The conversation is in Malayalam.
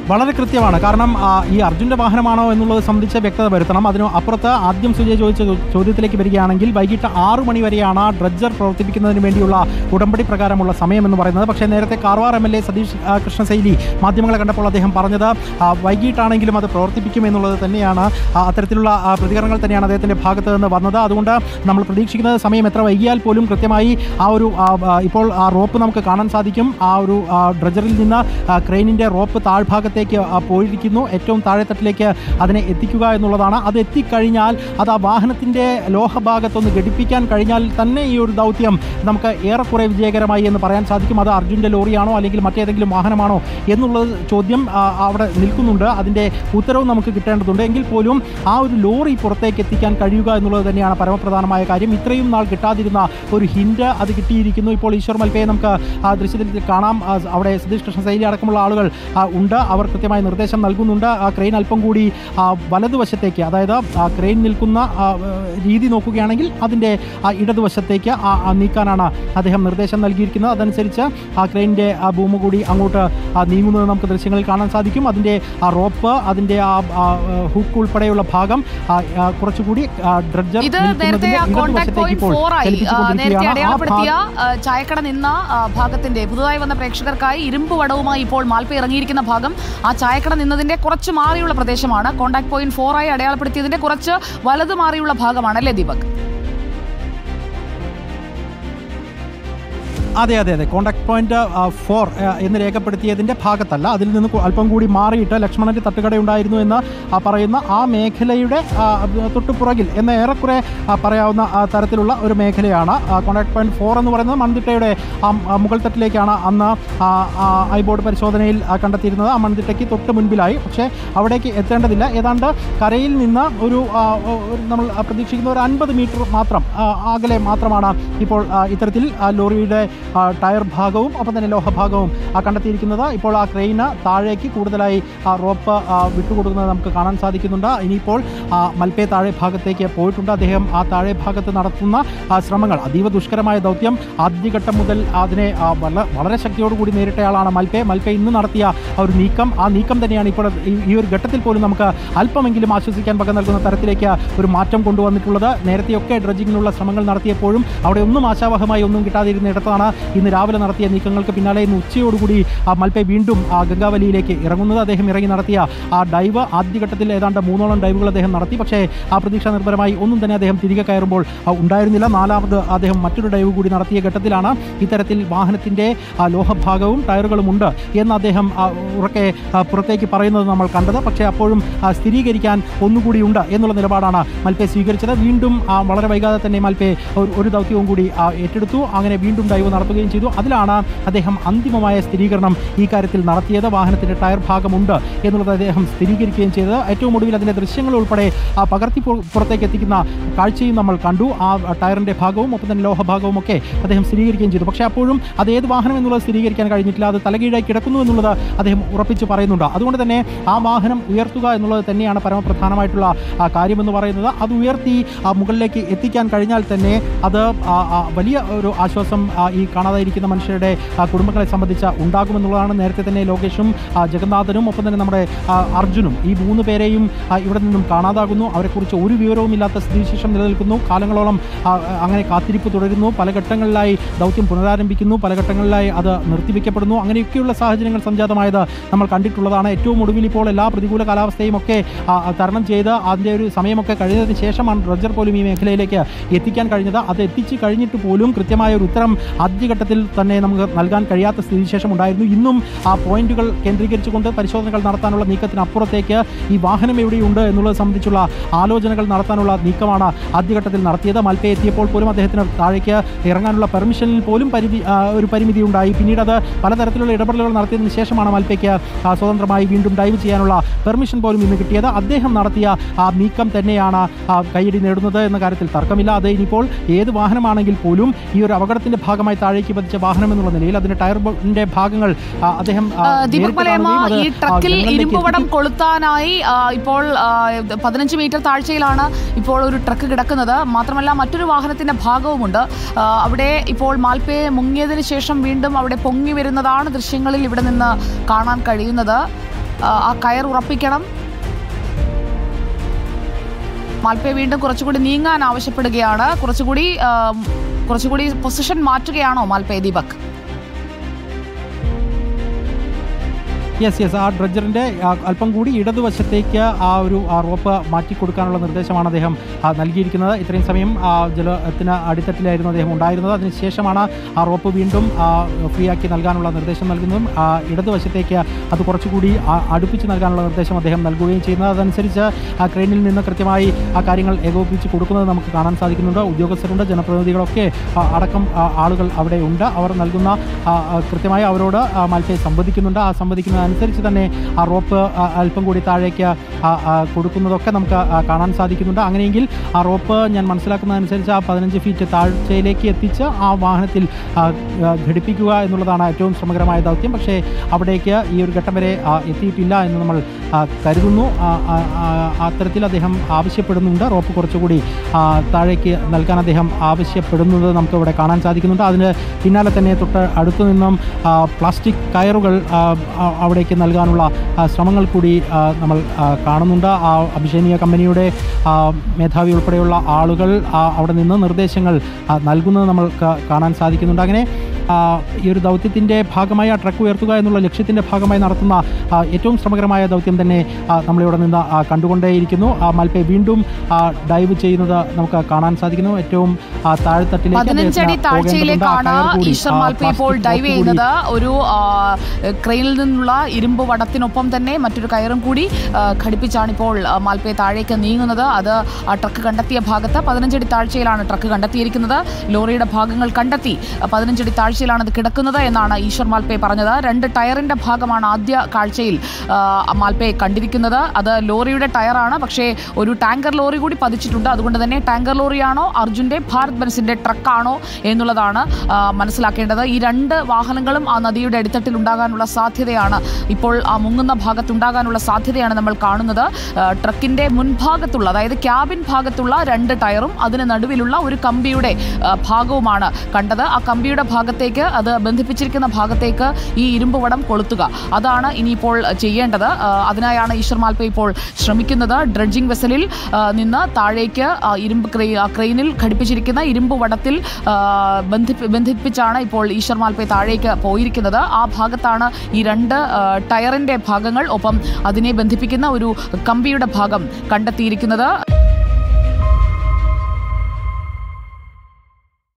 വളരെ കൃത്യമാണ്. കാരണം ഈ അർജുൻ്റെ വാഹനമാണോ എന്നുള്ളത് സംബന്ധിച്ച് വ്യക്തത വരുത്തണം. അതിന് അപ്പുറത്ത് ആദ്യം സുജയ് ചോദിച്ച ചോദ്യത്തിലേക്ക് വരികയാണെങ്കിൽ വൈകിട്ട് 6 മണി വരെയാണ് ഡ്രഡ്ജർ പ്രവർത്തിപ്പിക്കുന്നതിന് വേണ്ടിയുള്ള ഉടമ്പടി പ്രകാരമുള്ള സമയമെന്ന് പറയുന്നത്. പക്ഷേ നേരത്തെ കാർവാർ MLA സതീഷ് കൃഷ്ണശൈലി മാധ്യമങ്ങളെ കണ്ടപ്പോൾ അദ്ദേഹം പറഞ്ഞത് വൈകിട്ടാണെങ്കിലും അത് പ്രവർത്തിപ്പിക്കും എന്നുള്ളത് തന്നെയാണ്. അത്തരത്തിലുള്ള പ്രതികരണങ്ങൾ തന്നെയാണ് അദ്ദേഹത്തിൻ്റെ ഭാഗത്ത് നിന്ന് വന്നത്. അതുകൊണ്ട് നമ്മൾ പ്രതീക്ഷിക്കുന്നത് സമയം എത്ര വൈകിയാൽ പോലും കൃത്യമായി ഇപ്പോൾ ആ റോപ്പ് നമുക്ക് കാണാൻ സാധിക്കും. ആ ഒരു ഡ്രഡ്ജറിൽ നിന്ന് ക്രെയിനിൻ്റെ റോപ്പ് താഴ്ഭാഗത്തേക്ക് പോയിരിക്കുന്നു. ഏറ്റവും താഴെത്തട്ടിലേക്ക് അതിനെ എത്തിക്കുക എന്നുള്ളതാണ്. അത് എത്തിക്കഴിഞ്ഞാൽ അത് ആ വാഹനത്തിൻ്റെ ലോഹഭാഗത്തൊന്ന് ഘടിപ്പിക്കാൻ കഴിഞ്ഞാൽ തന്നെ ഈ ഒരു ദൗത്യം നമുക്ക് ഏറെക്കുറെ വിജയകരമായി എന്ന് പറയാൻ സാധിക്കും. അത് അർജുൻ്റെ ലോറിയാണോ അല്ലെങ്കിൽ മറ്റേതെങ്കിലും വാഹനമാണോ എന്നുള്ളത് ചോദ്യം അവിടെ നിൽക്കുന്നുണ്ട്. അതിൻ്റെ ഉത്തരവും നമുക്ക് കിട്ടേണ്ടതുണ്ട്. എങ്കിൽ പോലും ആ ഒരു ലോറി പുറത്തേക്ക് എത്തിക്കാൻ കഴിയുക എന്നുള്ളത് തന്നെയാണ് പരമപ്രധാനമായ കാര്യം. ഇത്രയും നാൾ കിട്ടാതിരുന്ന ഒരു ഹിൻഡ് അത് കിട്ടിയിരിക്കുന്നു. ഇപ്പോൾ ഈശ്വർ മൽപ്പയെ നമുക്ക് ആ ദൃശ്യത്തിൽ കാണാം. അവിടെ സതീഷ് കൃഷ്ണശൈലി അടക്കമുള്ള ആളുകൾ ഉണ്ട്. അവർ കൃത്യമായ നിർദ്ദേശം നൽകുന്നുണ്ട്. ആ ക്രെയിൻ അല്പം കൂടി വലതുവശത്തേക്ക്, അതായത് ആ ക്രെയിൻ നിൽക്കുന്ന രീതി നോക്കുകയാണെങ്കിൽ അതിൻ്റെ ഇടതുവശത്തേക്ക് നീക്കാനാണ് അദ്ദേഹം നിർദ്ദേശം നൽകിയിരിക്കുന്നത്. അതനുസരിച്ച് ആ ക്രെയിനിൻ്റെ ആ ഭൂമി കൂടി അങ്ങോട്ട് നീങ്ങുന്നത് നമുക്ക് ദൃശ്യങ്ങളിൽ കാണാൻ സാധിക്കും. അതിൻ്റെ ആ റോപ്പ്, അതിൻ്റെ ആ ഹുക്ക് ഉൾപ്പെടെയുള്ള ഭാഗം കുറച്ചുകൂടി ഡ്രഡ്ജർ ചായക്കട നിന്ന ഭാഗത്തിന്റെ പുതുതായി വന്ന പ്രേക്ഷകർക്കായി ഇരുമ്പ് വടവുമായി ഇപ്പോൾ മാൽപ്പ ഇറങ്ങിയിരിക്കുന്ന ഭാഗം ആ ചായക്കട നിന്നതിന്റെ കുറച്ച് മാറിയുള്ള പ്രദേശമാണ്. കോൺടാക്ട് പോയിന്റ് 4 ആയി അടയാളപ്പെടുത്തിയതിന്റെ കുറച്ച് വലതു മാറിയുള്ള ഭാഗമാണ് അല്ലേ ദീപക്? അതെ. കോൺടാക്ട് പോയിന്റ് 4 എന്ന് രേഖപ്പെടുത്തിയതിൻ്റെ ഭാഗത്തല്ല, അതിൽ നിന്ന് അല്പം കൂടി മാറിയിട്ട് ലക്ഷ്മണൻ്റെ തട്ടുകടയുണ്ടായിരുന്നു എന്ന് പറയുന്ന ആ മേഖലയുടെ തൊട്ടുപുറകിൽ എന്ന് ഏറെക്കുറെ പറയാവുന്ന തരത്തിലുള്ള ഒരു മേഖലയാണ് കോൺടാക്ട് പോയിന്റ് 4 എന്ന് പറയുന്നത്. മൺതിട്ടയുടെ മുകൾ തട്ടിലേക്കാണ് അന്ന് ഐബോർഡ് പരിശോധനയിൽ കണ്ടെത്തിയിരുന്നത്. ആ മൺതിട്ടയ്ക്ക് തൊട്ട് മുൻപിലായി. പക്ഷേ അവിടേക്ക് എത്തേണ്ടതില്ല. ഏതാണ്ട് കരയിൽ നിന്ന് നമ്മൾ പ്രതീക്ഷിക്കുന്ന ഒരു 50 മീറ്റർ മാത്രം അകലെ മാത്രമാണ് ഇപ്പോൾ ഇത്തരത്തിൽ ലോറിയുടെ ടയർ ഭാഗവും ഒപ്പം തന്നെ ലോഹഭാഗവും കണ്ടെത്തിയിരിക്കുന്നത്. ഇപ്പോൾ ആ ക്രെയിന് താഴേക്ക് കൂടുതലായി റോപ്പ് വിട്ടുകൊടുക്കുന്നത് നമുക്ക് കാണാൻ സാധിക്കുന്നുണ്ട്. ഇനിയിപ്പോൾ മൽപ്പെ താഴെ ഭാഗത്തേക്ക് പോയിട്ടുണ്ട്. അദ്ദേഹം ആ താഴെ ഭാഗത്ത് നടത്തുന്ന ശ്രമങ്ങൾ, അതീവ ദുഷ്കരമായ ദൗത്യം ആദ്യഘട്ടം മുതൽ അതിനെ വളരെ ശക്തിയോടുകൂടി നേരിട്ടയാളാണ് മൽപ്പെ ഇന്ന് നടത്തിയ ഒരു നീക്കം. ആ നീക്കം തന്നെയാണ് ഇപ്പോൾ ഈ ഒരു ഘട്ടത്തിൽ പോലും നമുക്ക് അല്പമെങ്കിലും ആശ്വസിക്കാൻ വക നൽകുന്ന തരത്തിലേക്ക് ഒരു മാറ്റം കൊണ്ടുവന്നിട്ടുള്ളത്. നേരത്തെയൊക്കെ ഡ്രഡ്ജിങ്ങിനുള്ള ശ്രമങ്ങൾ നടത്തിയപ്പോഴും അവിടെ ഒന്നും ആശാവഹമായി ഒന്നും കിട്ടാതിരുന്നിടത്താണ് ഇന്ന് രാവിലെ നടത്തിയ നീക്കങ്ങൾക്ക് പിന്നാലെ ഇന്ന് ഉച്ചയോടുകൂടി മൽപ്പെ വീണ്ടും ഗംഗാവലിയിലേക്ക് ഇറങ്ങുന്നത്. അദ്ദേഹം ഇറങ്ങി നടത്തിയ ആ ഡൈവ് ആദ്യഘട്ടത്തിൽ ഏതാണ്ട് 3ഓളം ഡൈവുകൾ അദ്ദേഹം നടത്തി. പക്ഷേ ആ പ്രതീക്ഷ നിർഭരമായി ഒന്നും തന്നെ അദ്ദേഹം തിരികെ കയറുമ്പോൾ ഉണ്ടായിരുന്നില്ല. 4ാമത് അദ്ദേഹം മറ്റൊരു ഡൈവ് കൂടി നടത്തിയ ഘട്ടത്തിലാണ് ഇത്തരത്തിൽ വാഹനത്തിൻ്റെ ലോഹഭാഗവും ടയറുകളും ഉണ്ട് എന്ന് അദ്ദേഹം ഉറക്കെ പുറത്തേക്ക് പറയുന്നത് നമ്മൾ കണ്ടത്. പക്ഷേ അപ്പോഴും സ്ഥിരീകരിക്കാൻ ഒന്നുകൂടി ഉണ്ട് എന്നുള്ള നിലപാടാണ് മൽപ്പെ സ്വീകരിച്ചത്. വീണ്ടും വളരെ വൈകാതെ തന്നെ മൽപ്പെ ഒരു ദൗത്യവും കൂടി ഏറ്റെടുത്തു. അങ്ങനെ വീണ്ടും ഡൈവ് നടത്തുകയും ചെയ്തു. അതിലാണ് അദ്ദേഹം അന്തിമമായ സ്ഥിരീകരണം ഈ കാര്യത്തിൽ നടത്തിയത്. വാഹനത്തിൻ്റെ ടയർ ഭാഗമുണ്ട് എന്നുള്ളത് അദ്ദേഹം സ്ഥിരീകരിക്കുകയും ചെയ്തത്. ഏറ്റവും ഒടുവിൽ അതിൻ്റെ ദൃശ്യങ്ങൾ ഉൾപ്പെടെ പകർത്തി പുറത്തേക്ക് എത്തിക്കുന്ന കാഴ്ചയും നമ്മൾ കണ്ടു. ആ ടയറിൻ്റെ ഭാഗവും ഒപ്പം തന്നെ ലോഹഭാഗവും ഒക്കെ അദ്ദേഹം സ്ഥിരീകരിക്കുകയും ചെയ്തു. പക്ഷേ അപ്പോഴും അത് ഏത് വാഹനം എന്നുള്ളത് സ്ഥിരീകരിക്കാൻ കഴിഞ്ഞിട്ടില്ല. അത് തലകീഴായി കിടക്കുന്നു എന്നുള്ളത് അദ്ദേഹം ഉറപ്പിച്ച് പറയുന്നുണ്ട്. അതുകൊണ്ട് തന്നെ ആ വാഹനം ഉയർത്തുക എന്നുള്ളത് തന്നെയാണ് പരമപ്രധാനമായിട്ടുള്ള കാര്യമെന്ന് പറയുന്നത്. അത് ഉയർത്തി മുകളിലേക്ക് എത്തിക്കാൻ കഴിഞ്ഞാൽ തന്നെ അത് വലിയ ഒരു ആശ്വാസം ഈ കാണാതായിരിക്കുന്ന മനുഷ്യരുടെ കുടുംബങ്ങളെ സംബന്ധിച്ച് ഉണ്ടാകുമെന്നുള്ളതാണ്. നേരത്തെ തന്നെ ലോകേഷും ജഗന്നാഥനും ഒപ്പം തന്നെ നമ്മുടെ അർജുനും ഈ 3 പേരെയും ഇവിടെ നിന്നും കാണാതാകുന്നു. അവരെക്കുറിച്ച് ഒരു വിവരവുമില്ലാത്ത സ്ഥിതിവിശേഷം നിലനിൽക്കുന്നു. കാലങ്ങളോളം അങ്ങനെ കാത്തിരിപ്പ് തുടരുന്നു. പല ഘട്ടങ്ങളിലായി ദൗത്യം പുനരാരംഭിക്കുന്നു, പല ഘട്ടങ്ങളിലായി അത് നിർത്തിവെക്കപ്പെടുന്നു. അങ്ങനെയൊക്കെയുള്ള സാഹചര്യങ്ങൾ സംജാതമായത് നമ്മൾ കണ്ടിട്ടുള്ളതാണ്. ഏറ്റവും ഒടുവിൽ ഇപ്പോൾ എല്ലാ പ്രതികൂല കാലാവസ്ഥയും ഒക്കെ തരണം ചെയ്ത് അതിൻ്റെ ഒരു സമയമൊക്കെ കഴിഞ്ഞതിന് ശേഷമാണ് ഡ്രഡ്ജർ പോലും ഈ മേഖലയിലേക്ക് എത്തിക്കാൻ കഴിഞ്ഞത്. അത് എത്തിച്ച് കഴിഞ്ഞിട്ട് പോലും കൃത്യമായ ഒരു ഉത്തരം ആദ്യഘട്ടത്തിൽ തന്നെ നമുക്ക് നൽകാൻ കഴിയാത്ത സ്ഥിതിവിശേഷം ഉണ്ടായിരുന്നു. ഇന്നും ആ പോയിന്റുകൾ കേന്ദ്രീകരിച്ചുകൊണ്ട് പരിശോധനകൾ നടത്താനുള്ള നീക്കത്തിനപ്പുറത്തേക്ക് ഈ വാഹനം എവിടെയുണ്ട് എന്നുള്ളത് സംബന്ധിച്ചുള്ള ആലോചനകൾ നടത്താനുള്ള നീക്കമാണ് ആദ്യഘട്ടത്തിൽ നടത്തിയത്. മൽപ്പെ എത്തിയപ്പോൾ പോലും അദ്ദേഹത്തിന് താഴേക്ക് ഇറങ്ങാനുള്ള പെർമിഷനിൽ പോലും ഒരു പരിമിതി ഉണ്ടായി. പിന്നീട് അത് പലതരത്തിലുള്ള ഇടപെടലുകൾ നടത്തിയതിന് ശേഷമാണ് മൽപ്പയ്ക്ക് സ്വതന്ത്രമായി വീണ്ടും ഡൈവ് ചെയ്യാനുള്ള പെർമിഷൻ പോലും ഇന്ന് കിട്ടിയത്. അദ്ദേഹം നടത്തിയ ആ നീക്കം തന്നെയാണ് കയ്യടി നേടുന്നത് എന്ന കാര്യത്തിൽ തർക്കമില്ല. അത് ഇനിയിപ്പോൾ ഏത് വാഹനമാണെങ്കിൽ പോലും ഈ ഒരു അപകടത്തിന്റെ ഭാഗമായി താഴേക്ക് പതിച്ച വാഹനം എന്നുള്ള നിലയിൽ അതിന്റെ ടയറിന്റെ ഭാഗങ്ങൾ അദ്ദേഹം ഈ ട്രക്കിൽ ഇരുമ്പുവടം കൊളുത്താനായി ഇപ്പോൾ 15 മീറ്റർ താഴ്ചയിലാണ് ഇപ്പോൾ ഒരു ട്രക്ക് കിടക്കുന്നത്. മാത്രമല്ല മറ്റൊരു വാഹനത്തിന്റെ ഭാഗവുമുണ്ട്. അവിടെ ഇപ്പോൾ മാൽപ്പെ മുങ്ങിയതിന് ശേഷം വീണ്ടും അവിടെ പൊങ്ങി വരുന്നതാണ് ദൃശ്യങ്ങളിൽ ഇവിടെ നിന്ന് കാണാൻ കഴിയുന്നത്. ആ കയർ ഉറപ്പിക്കണം. മാൽപ്പെ വീണ്ടും കുറച്ചുകൂടി നീങ്ങാൻ ആവശ്യപ്പെടുകയാണ്. കുറച്ചുകൂടി പൊസിഷൻ മാറ്റുകയാണോ മാൽപ്പെ, ദീപക്? യെസ് ആ ഡ്രഡ്ജറിൻ്റെ അല്പം കൂടി ഇടതുവശത്തേക്ക് ആ ഒരു റോപ്പ് മാറ്റിക്കൊടുക്കാനുള്ള നിർദ്ദേശമാണ് അദ്ദേഹം നൽകിയിരിക്കുന്നത്. ഇത്രയും സമയം ജലത്തിന് അടിത്തട്ടിലായിരുന്നു അദ്ദേഹം ഉണ്ടായിരുന്നത്. അതിനുശേഷമാണ് ആ റോപ്പ് വീണ്ടും ഫ്രീ ആക്കി നൽകാനുള്ള നിർദ്ദേശം നൽകുന്നതും ഇടതുവശത്തേക്ക് അത് കുറച്ചുകൂടി അടുപ്പിച്ച് നൽകാനുള്ള നിർദ്ദേശം അദ്ദേഹം നൽകുകയും ചെയ്യുന്നത്. അതനുസരിച്ച് ആ ക്രെയിനിൽ നിന്ന് കൃത്യമായി ആ കാര്യങ്ങൾ ഏകോപിപ്പിച്ച് കൊടുക്കുന്നത് നമുക്ക് കാണാൻ സാധിക്കുന്നുണ്ട്. ഉദ്യോഗസ്ഥരുണ്ട്, ജനപ്രതിനിധികളൊക്കെ അടക്കം ആളുകൾ അവിടെ ഉണ്ട്. അവർ നൽകുന്ന കൃത്യമായി അവരോട് മാൽപ്പെ സംവദിക്കുന്നുണ്ട്. ആ സംവദിക്കുന്ന അനുസരിച്ച് തന്നെ ആ റോപ്പ് അല്പം കൂടി താഴേക്ക് കൊടുക്കുന്നതൊക്കെ നമുക്ക് കാണാൻ സാധിക്കുന്നുണ്ട്. അങ്ങനെയെങ്കിൽ ആ റോപ്പ് ഞാൻ മനസ്സിലാക്കുന്നതനുസരിച്ച് ആ 15 ഫീറ്റ് താഴ്ചയിലേക്ക് എത്തിച്ച് ആ വാഹനത്തിൽ ഘടിപ്പിക്കുക എന്നുള്ളതാണ് ഏറ്റവും ശ്രമകരമായ ദൗത്യം. പക്ഷേ അവിടേക്ക് ഈ ഒരു ഘട്ടം വരെ എത്തിയിട്ടില്ല എന്ന് നമ്മൾ കരുതുന്നു. അത്തരത്തിൽ അദ്ദേഹം ആവശ്യപ്പെടുന്നുണ്ട്. റോപ്പ് കുറച്ചുകൂടി താഴേക്ക് നൽകാൻ അദ്ദേഹം ആവശ്യപ്പെടുന്നത് നമുക്ക് ഇവിടെ കാണാൻ സാധിക്കുന്നുണ്ട്. അതിന് പിന്നാലെ തന്നെ തൊട്ട് അടുത്തു നിന്നും പ്ലാസ്റ്റിക് കയറുകൾ അവിടേക്ക് നൽകാനുള്ള ശ്രമങ്ങൾ കൂടി നമ്മൾ കാണുന്നുണ്ട്. ആ അഭിഷേനീയ കമ്പനിയുടെ മേധാവി ഉൾപ്പെടെയുള്ള ആളുകൾ അവിടെ നിന്ന് നിർദ്ദേശങ്ങൾ നൽകുന്നത് നമ്മൾക്ക് കാണാൻ സാധിക്കുന്നുണ്ട്. അങ്ങനെ ഈ ഒരു ദൗത്യത്തിൻ്റെ ഭാഗമായി ആ ട്രക്ക് ഉയർത്തുക എന്നുള്ള ലക്ഷ്യത്തിൻ്റെ ഭാഗമായി നടത്തുന്ന ഏറ്റവും ശ്രമകരമായ ദൗത്യം തന്നെ നമ്മളിവിടെ നിന്ന് കണ്ടുകൊണ്ടേയിരിക്കുന്നു. മാൽപ്പെ വീണ്ടും ഡൈവ് ചെയ്യുന്നത് നമുക്ക് കാണാൻ സാധിക്കുന്നു. ഏറ്റവും താഴ്ചയിലേക്കാണ് ഈശ്വർ മാൽപ്പെ ഇപ്പോൾ ഡൈവ് ചെയ്യുന്നത്. ഒരു ക്രെയിനിൽ നിന്നുള്ള ഇരുമ്പ് വടത്തിനൊപ്പം തന്നെ മറ്റൊരു കയറും കൂടി ഘടിപ്പിച്ചാണ് ഇപ്പോൾ മാൽപ്പെ താഴേക്ക് നീങ്ങുന്നത്. അത് ആ ട്രക്ക് കണ്ടെത്തിയ ഭാഗത്ത് 15 അടി താഴ്ചയിലാണ് ട്രക്ക് കണ്ടെത്തിയിരിക്കുന്നത്. ലോറിയുടെ ഭാഗങ്ങൾ കണ്ടെത്തി 15 അടി താഴ്ചയിലാണ് അത് കിടക്കുന്നത് എന്നാണ് ഈശ്വർ മാൽപ്പെ പറഞ്ഞത്. 2 ടയറിന്റെ ഭാഗമാണ് ആദ്യ കാഴ്ചയിൽ മാൽപ്പെ കണ്ടിരിക്കുന്നത്. അത് ലോറിയുടെ ടയറാണ്. പക്ഷേ ഒരു ടാങ്കർ ലോറി കൂടി പതിച്ചിട്ടുണ്ട്. അതുകൊണ്ട് തന്നെ ടാങ്കർ ലോറിയാണോ അർജുൻ്റെ ഭാരത് ബെൻസിന്റെ ട്രക്കാണോ എന്നുള്ളതാണ് മനസ്സിലാക്കേണ്ടത്. ഈ 2 വാഹനങ്ങളും ആ നദിയുടെ അടിത്തട്ടിൽ ഉണ്ടാകാനുള്ള സാധ്യതയാണ് ഇപ്പോൾ ആ മുങ്ങുന്ന ഭാഗത്തുണ്ടാകാനുള്ള സാധ്യതയാണ് നമ്മൾ കാണുന്നത്. ട്രക്കിന്റെ മുൻഭാഗത്തുള്ള, അതായത് ക്യാബിൻ ഭാഗത്തുള്ള 2 ടയറും അതിന് നടുവിലുള്ള ഒരു കമ്പിയുടെ ഭാഗവുമാണ് കണ്ടത്. ആ കമ്പിയുടെ ഭാഗത്തേക്ക്, അത് ബന്ധിപ്പിച്ചിരിക്കുന്ന ഭാഗത്തേക്ക് ഈ ഇരുമ്പ് വടം കൊളുത്തുക, അതാണ് ഇനിയിപ്പോൾ ചെയ്യേണ്ടത്. അതിനായാണ് ഈശ്വർ മാൽപ്പെ ഇപ്പോൾ ശ്രമിക്കുന്നത്. ഡ്രഡ്ജിംഗ് വെസലിൽ നിന്ന് താഴേക്ക് ക്രെയിനിൽ ഘടിപ്പിച്ചിരിക്കുന്ന ഇരുമ്പ് വടത്തിൽ ബന്ധിപ്പിച്ചാണ് ഇപ്പോൾ ഈശ്വർ മാൽപ്പെ താഴേക്ക് പോയിരിക്കുന്നത്. ആ ഭാഗത്താണ് ഈ 2 ടയറിന്റെ ഭാഗങ്ങൾ, ഒപ്പം അതിനെ ബന്ധിപ്പിക്കുന്ന ഒരു കമ്പിയുടെ ഭാഗം കണ്ടെത്തിയിരിക്കുന്നത്.